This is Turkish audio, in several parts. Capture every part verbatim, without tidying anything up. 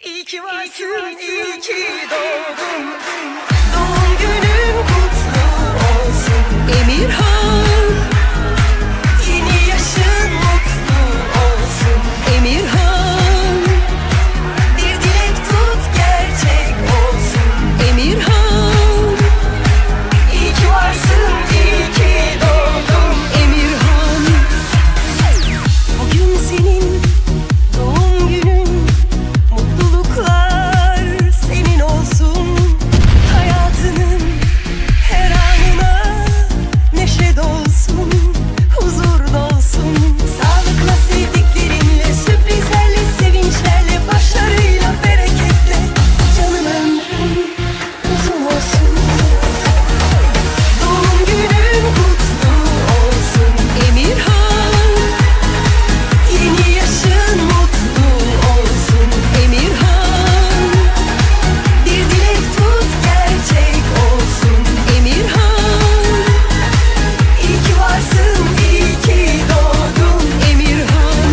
İyi ki varsın, iyi ki doğdun. Doğum günün kutlu olsun Emirhan. Yeni yaşın mutlu olsun Emirhan. Bir dilek tut gerçek olsun Emirhan. İyi ki varsın, iyi ki doğdun Emirhan. Bugün senin doğum günün. Mutluluklar senin olsun. Hayatının her anına neşe dolsun, huzur dolsun. Sağlıkla, sevdiklerinle, sürprizlerle, sevinçlerle, başarıyla, bereketle. Canım ömrün uzun olsun. Doğum günün kutlu olsun Emirhan. Yeni yaşın mutlu olsun Emirhan. Bir dilek tut gerçek olsun Emirhan. İyi ki varsın, iyi ki doğdun Emirhan.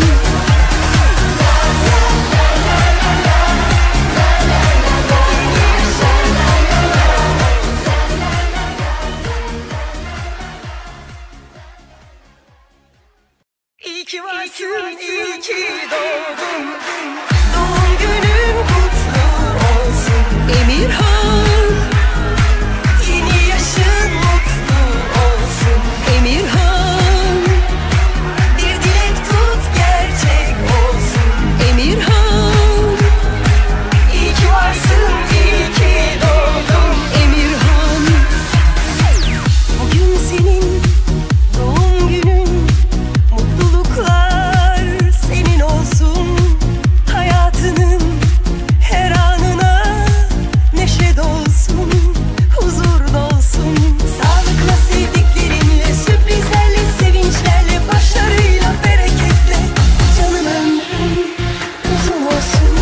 İyi ki varsın, iyi ki doğdun. Doğum günün kutlu olsun Emirhan. Yeni yaşın mutlu olsun Emirhan. Bir dilek tut gerçek olsun Emirhan. İyi ki varsın, iyi ki doğdun Emirhan. Bugün senin doğum günün. Mutluluklar senin olsun. Hayatının her anına neşe dolsun, huzur dolsun. Sağlıkla, sevdiklerinle, sürprizlerle, sevinçlerle, başarıyla, bereketle. Canım ömrün uzun olsun.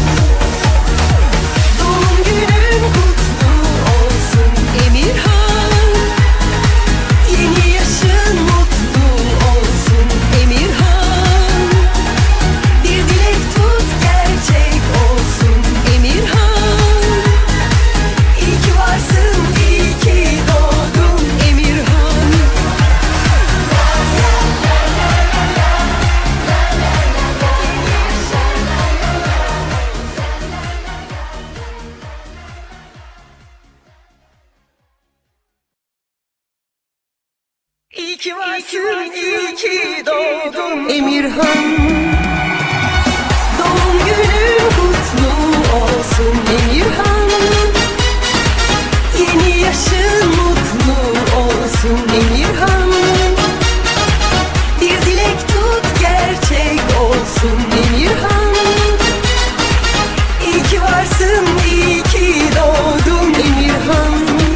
Doğum günün kutlu olsun Emirhan. Yeni yaşın mutlu olsun Emirhan. Bir dilek tut gerçek olsun Emirhan. İyi ki varsın, iyi ki doğdun Emirhan. İyi ki varsın, iyi ki doğdun Emirhan. Doğum günün kutlu olsun Emirhan. Yeni yaşın mutlu olsun Emirhan. Bir dilek tut gerçek olsun Emirhan. İyi ki varsın, iyi ki doğdun Emirhan.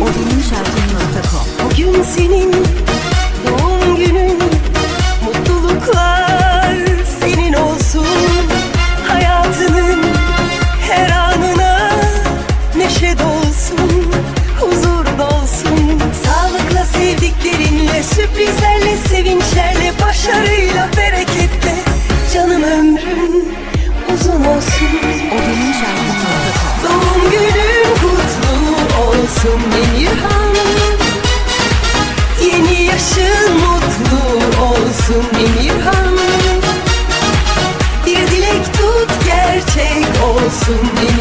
Bugün senin doğum günün. Mutluluklar senin olsun. Hayatının her anına neşe dolsun, huzur dolsun. Sağlıkla, sevdiklerinle, sürprizlerle, sevinçlerle, başarıyla, bereketle. Canım ömrün uzun olsun. Doğum günün kutlu olsun Emirhan. Yeni yaşın mutlu olsun Emirhan. Bir dilek tut gerçek olsun Emirhan.